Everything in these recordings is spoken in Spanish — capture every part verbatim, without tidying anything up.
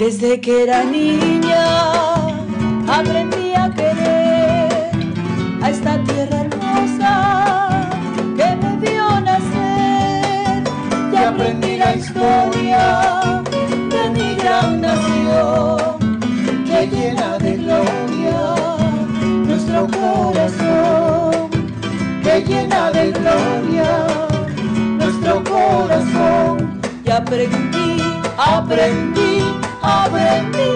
Desde que era niña aprendí a querer a esta tierra hermosa que me vio nacer, y aprendí la historia de mi gran nación que llena de gloria nuestro corazón, que llena de gloria nuestro corazón. Y aprendí, aprendí, aprendí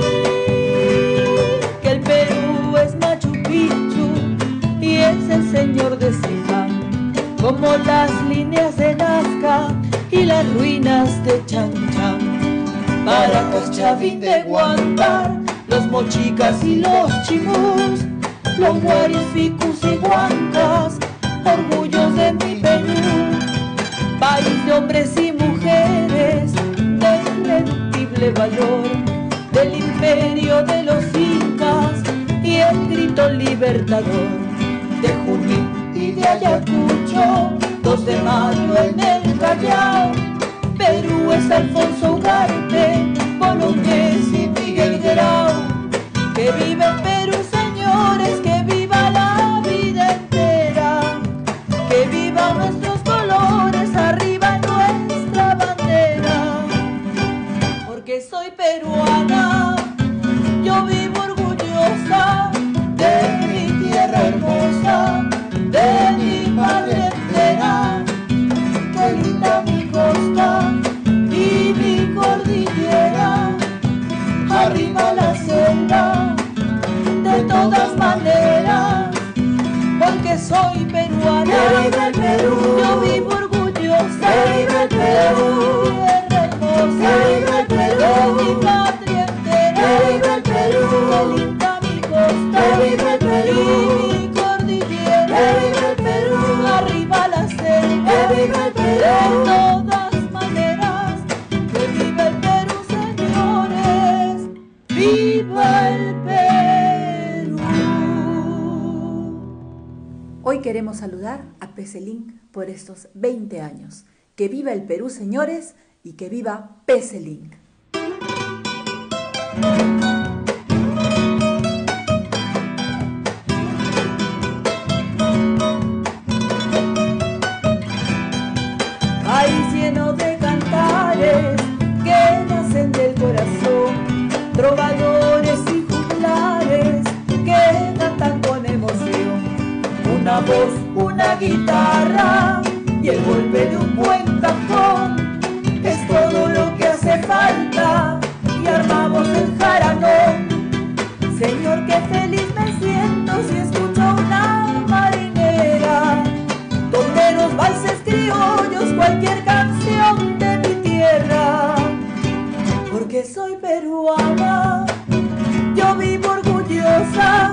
que el Perú es Machu Picchu y es el señor de Sipán, como las líneas de Nazca y las ruinas de Chan Chan. Paracas, Chavín de Huántar, los mochicas y los chimús, los guaris, ficus y huancas, orgullos de mi Perú, país de hombres y mujeres de irreductible valor, del imperio de los incas y el grito libertador. De Junín y de Ayacucho, dos de mayo en el Callao, Perú es Alfonso Ugarte, Bolognesi y Miguel Grau. Que viva el Perú, señores, que viva la vida entera, que viva nuestros colores, arriba nuestra bandera. Porque soy peruana, yo vivo orgullosa de mi tierra hermosa, de mi patria entera. Qué linda mi costa y mi cordillera, arriba la selva, de todas maneras, porque soy peruana. ¡Que viva el Perú! Yo vivo orgullosa. ¡Que viva el Perú! Tierra hermosa. ¡Que viva el Perú! De mi patria entera. ¡Que viva el Perú! ¡Qué linda mi costa! ¡Que viva el Perú! Y mi cordillera. ¡Que viva el Perú! Arriba la selva. ¡Que viva el Perú! De todas maneras, que viva el Perú, señores. ¡Viva el Perú! Hoy queremos saludar a Peselink por estos veinte años. Que viva el Perú, señores, y que viva Peselink. País lleno de cantares que nacen del corazón, trovadores y juglares que cantan con emoción. Una voz, una guitarra y el golpe de un buen cajón es todo lo que hace falta, y armamos el jaranón. Señor, qué feliz me siento si escucho una marinera, toneros, valses criollos, cualquier canción de mi tierra. Porque soy peruana, yo vivo orgullosa